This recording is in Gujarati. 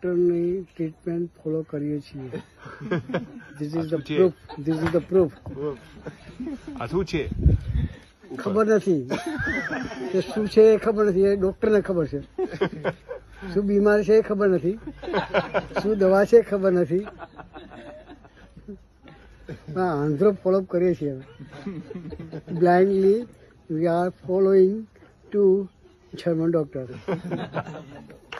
ડોક્ટરની ટ્રીટમેન્ટ ફોલો કરીએ છીએ. This is the proof. This is the proof. આ શું છે? ખબર નથી કે શું છે એ ખબર નથી. એ ડોક્ટરને ખબર છે. શું બીમાર છે એ ખબર નથી. શું દવા છે એ ખબર નથી. હા, આંધ્રો ફોલોઅપ કરીએ છીએ. Blindly we are following to German doctor.